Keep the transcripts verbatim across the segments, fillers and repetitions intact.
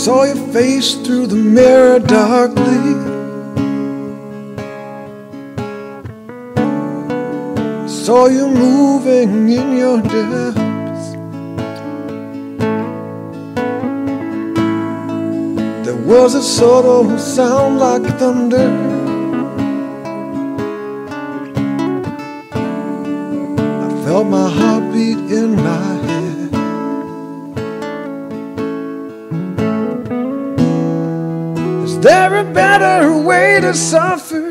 Saw your face through the mirror darkly. Saw you moving in your depths. There was a subtle sound like thunder. I felt my heartbeat in my head. Is there a better way to suffer?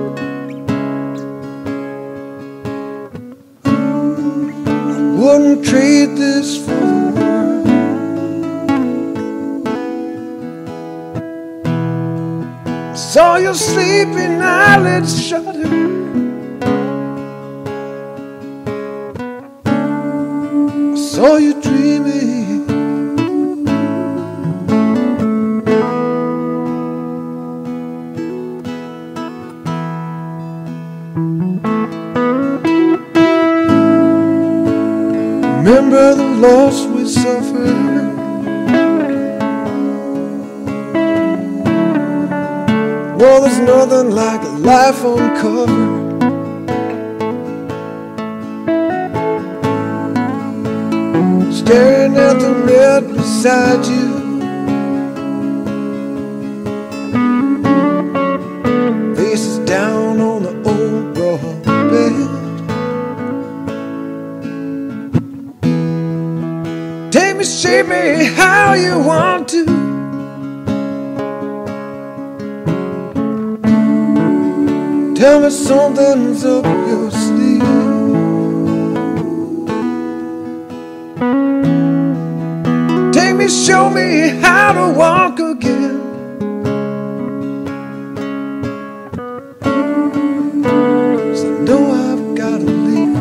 Wouldn't trade this for the world. I saw your sleeping eyelids shudder. I saw you dreaming. Remember the loss we suffered. Well, there's nothing like a life uncovered. Staring at the red beside you, faces down on the old raw bed. Take me, shape me how you want to. Tell me something's up your sleeve. Take me, show me how to walk again. 'Cause I know I've gotta leave.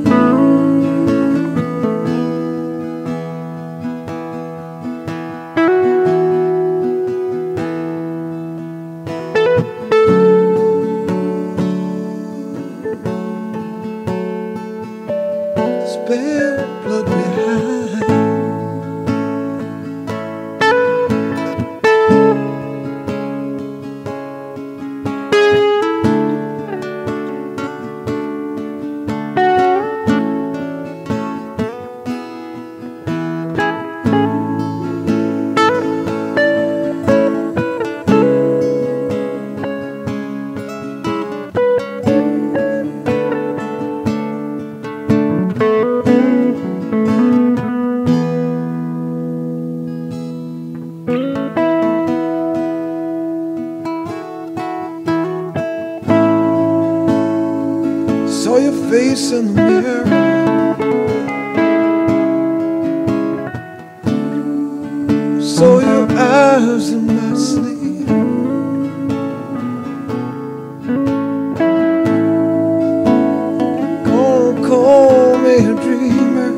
Spare blood behind. Saw your face in the mirror. Saw your eyes in my sleep. Gonna call me a dreamer,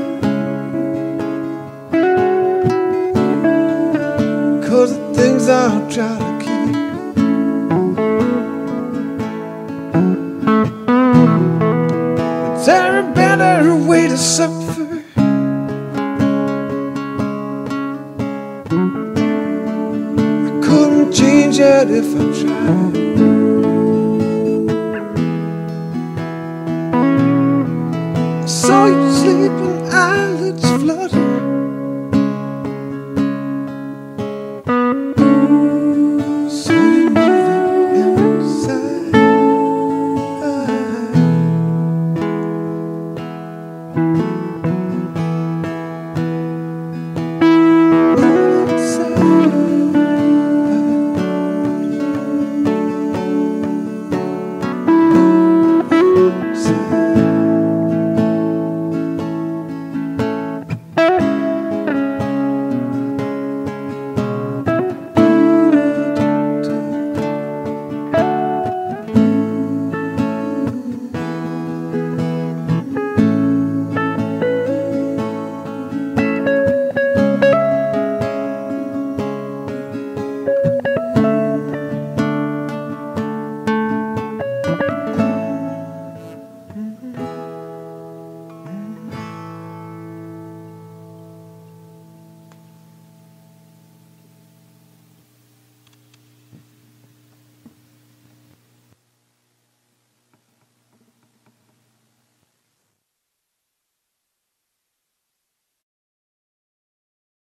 'cause the things I'll try to keep. Is there a better way to suffer? I couldn't change it if I tried. I saw you sleeping.